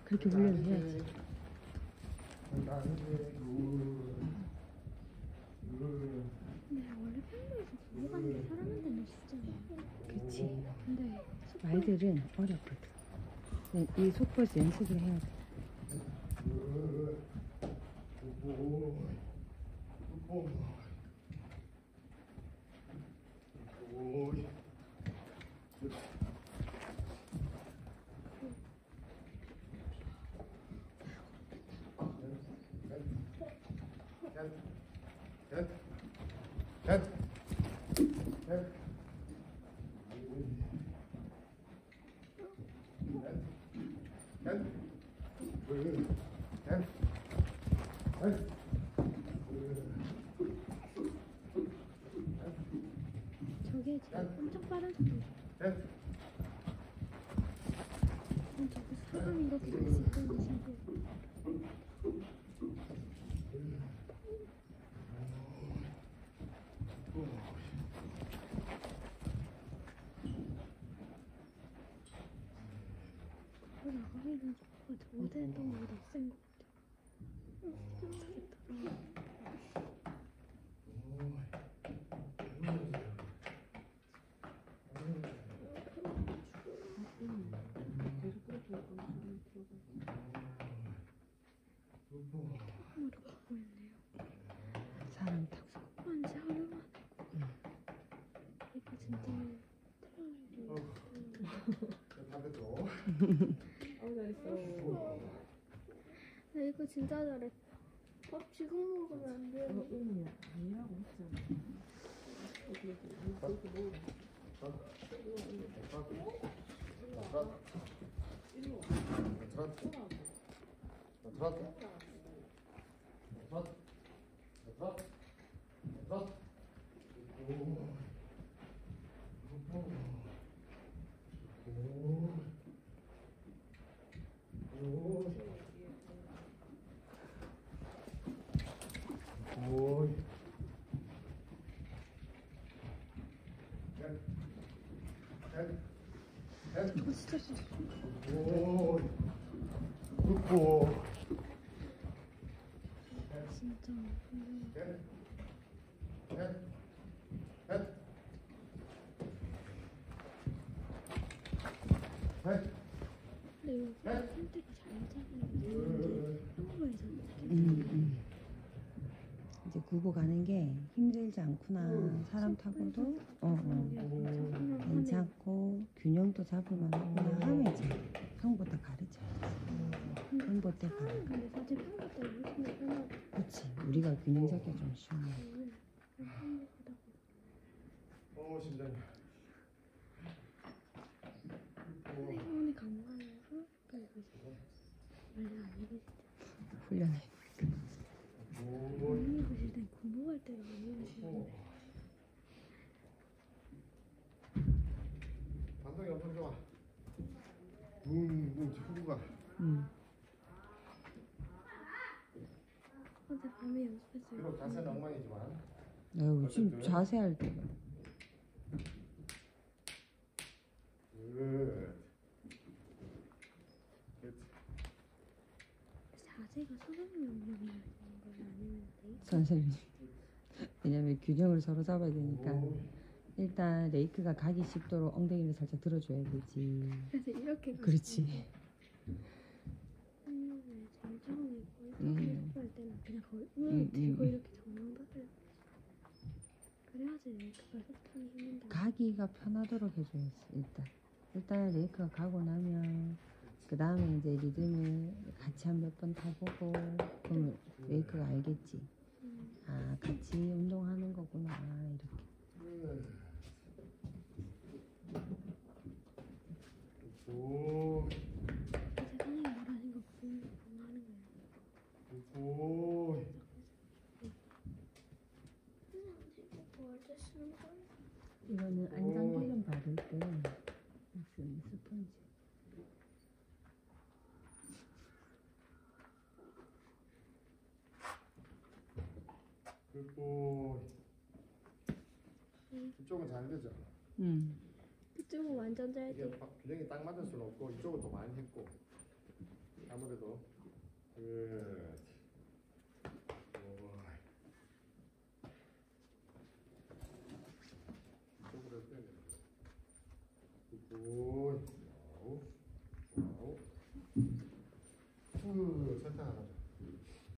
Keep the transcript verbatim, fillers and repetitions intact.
그렇게 훈련을 해야지. 근데 원래 평소에서 공부하는 게 사람한테 멋있잖아. 그치. 근데 말들은 어렵거든. 이 속버스 연습을 해야 돼. 저게 진짜 엄청 빠른 속도. 저거 사람이 이렇게 될 수 있다는 신기해. 나가기는 저거가 저번에 했던 거보다 센 것 같아. 못하겠다. 머리 가고 있네요. 사람 타고. 한지 하루 만에. 응. 이거 진짜 나 이거 진짜 잘했어. 밥 지금 먹으면 안 돼. 어, 의미야. 아니라고 했잖아. 이거 진짜 진짜. 오, 굿보. 진짜. 넷, 넷, 넷, 넷. 근데 이거 선택이 잘 잡히는 한국에서 음, 음. 이제 구보 가는 게 힘들지 않구나. 사람 타고도 어, 어. 괜찮고 균형도 잡을만 하구나 하면 이제 평보다 가르쳐야지. 평보다 가르쳐. 근데 사실 한국 때 훨씬 더 편하고. 그치. 우리가 균형 잡기가 좀 쉬워. 오, 심장이. 행운이 강화해서 그리고 원래 안 입으실 때 훈련해. 오, 안 입으실 땐 공부할 때가 안 입으시는데 반동이 엄청 좋아. 붕붕 친구가. 응. 어제 밤에 연습했어요. 비록 자세는 엉망이지만. 아유, 지금 자세할 때. 굿. 굿. 자세가 선생님이 운영해야 되는 거예요? 아니면 레이크? 선생님. 왜냐면 균형을 서로 잡아야 되니까. 오. 일단 레이크가 가기 쉽도록 엉덩이를 살짝 들어줘야 되지. 그래서 이렇게 그렇지. 선생님을 정정이고 음. 이렇게 할 때는 그냥 거의 음, 음, 들고 음. 이렇게 정정받아야 돼. 그래야지 레이크가 소통이 힘든다. 가기가 편하도록 해줘야지, 일단. 일단 레이크가 가고 나면, 그 다음에 이제 리듬을 같이 한 몇 번 타보고, 그러면 레이크가 알겠지. 음. 아, 같이 운동하는 거구나, 이렇게. 오, 세상에 말하는 거 보고 보고 하는 거예요. 오. 뭐할때 쓰는 거야? 이거는 안장기름 바를 때 쓰는 스펀지. 그리고 이쪽은 잘 되죠. 음. 그쪽은 완전 잘 이게 돼. 균형이 딱 맞을 수는 없고 이쪽은 더 많이 했고 아무래도 그 이쪽으로 빼야 돼. 굿. 와우. 와우. 후, 설탕 하나 줘.